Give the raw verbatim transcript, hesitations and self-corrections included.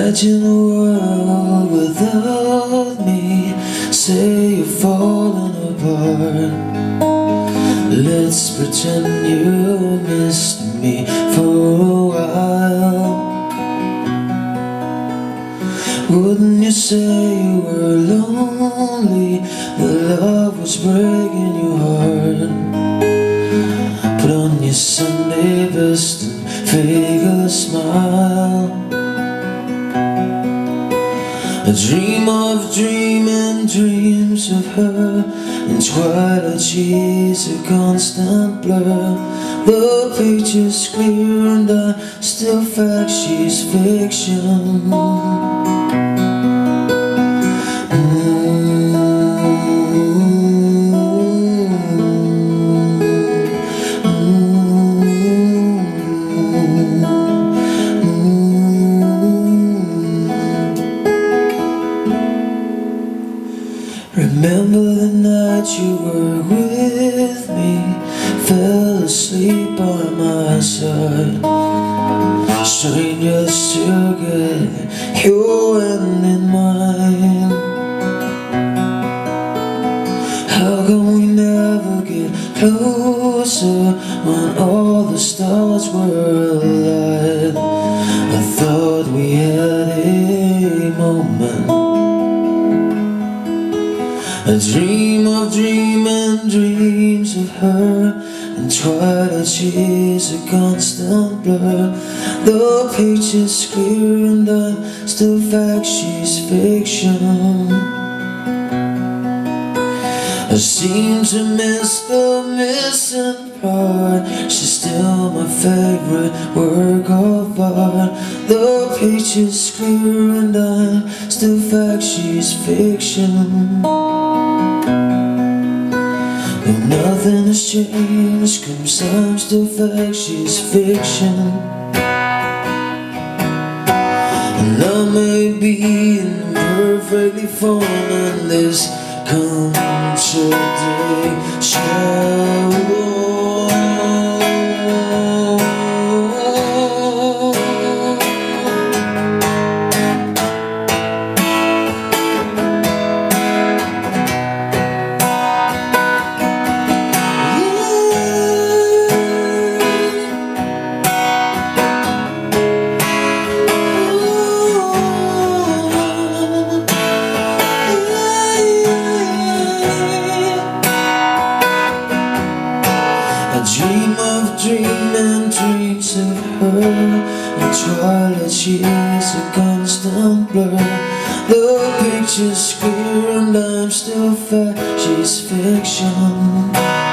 Imagine a world without me. Say you're falling apart. Let's pretend you missed me for a while. Wouldn't you say you were lonely? The love was breaking your heart. Put on your Sunday best and fake a smile. I dream of dreaming dreams of her. In twilight she's a constant blur. The page is clear and I still fact she's fiction. Remember the night you were with me, fell asleep by my side. Strangers together, your hand in mine. How come we never get closer when all the stars were alive? I thought we had a moment. I dream of dreaming dreams of her. In twilight she's a constant blur. The page is clear and I still fact she's fiction. I seem to miss the missing part. She's still my favorite work of art. The page is clear and I still fact she's fiction. Though nothing has changed, cause I'm still fact she's fiction. And I may be imperfectly forming this contradiction. I dream of dreaming dreams of her. In twilight she's a constant blur. The picture's clear and I'm still fact she's fiction.